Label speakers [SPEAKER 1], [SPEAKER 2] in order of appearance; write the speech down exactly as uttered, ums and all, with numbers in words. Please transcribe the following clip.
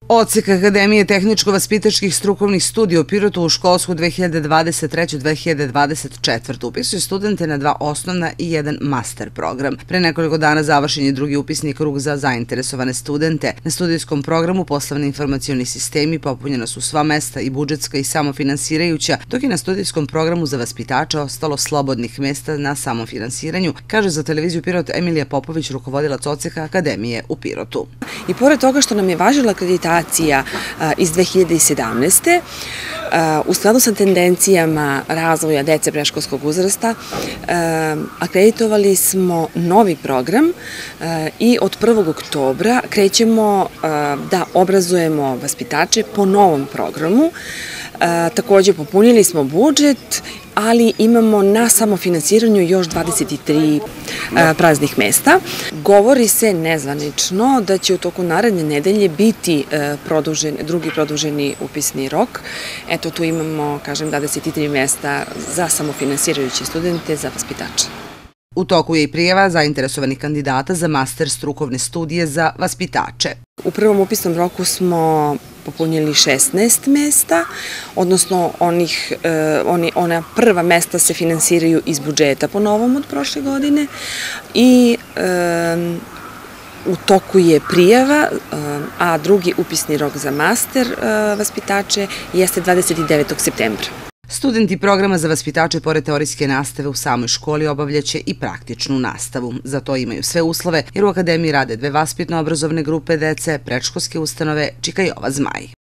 [SPEAKER 1] Odsek Akademije tehničko-vaspitačkih strukovnih studija u Pirotu u školsku dve hiljade dvadeset treće dve hiljade dvadeset četvrte upisuje studente na dva osnovna i jedan master program. Pre nekoliko dana završen je drugi upisni krug za zainteresovane studente. Na studijskom programu poslovni informacioni sistemi popunjena su sva mesta i budžetska i samofinansirajuća, dok je na studijskom programu za vaspitače ostalo slobodnih mesta na samofinansiranju, kaže za televiziju Pirot Emilija Popović, rukovodilac odseka Akademije u Pirotu.
[SPEAKER 2] I pored toga što nam je važila akreditacija iz dve hiljade sedamnaeste. U skladu sa tendencijama razvoja dece predškolskog uzrasta akreditovali smo novi program i od prvog oktobra krećemo da obrazujemo vaspitače po novom programu. Takođe popunili smo budžet, ali imamo na samofinansiranju još dvadeset tri praznih mesta. Govori se nezvanično da će u toku naredne nedelje biti drugi produženi upisni rok. Eto, tu imamo, kažem, dvadeset tri mesta za samofinансirajuće studente, za vaspitače.
[SPEAKER 1] U toku je i prijava zainteresovanih kandidata za master strukovne studije za vaspitače.
[SPEAKER 2] U prvom upisnom roku smo popunili šesnaest mesta, odnosno ona prva mesta se finansiraju iz budžeta po novom od prošle godine i u toku je prijava, a drugi upisni rok za master vaspitače jeste dvadeset devetog septembra.
[SPEAKER 1] Studenti programa za vaspitače pored teorijske nastave u samoj školi obavljaće i praktičnu nastavu. Za to imaju sve uslove jer u Akademiji rade dve vaspitno-obrazovne grupe dece, predškolske ustanove Čika Jova Zmaj.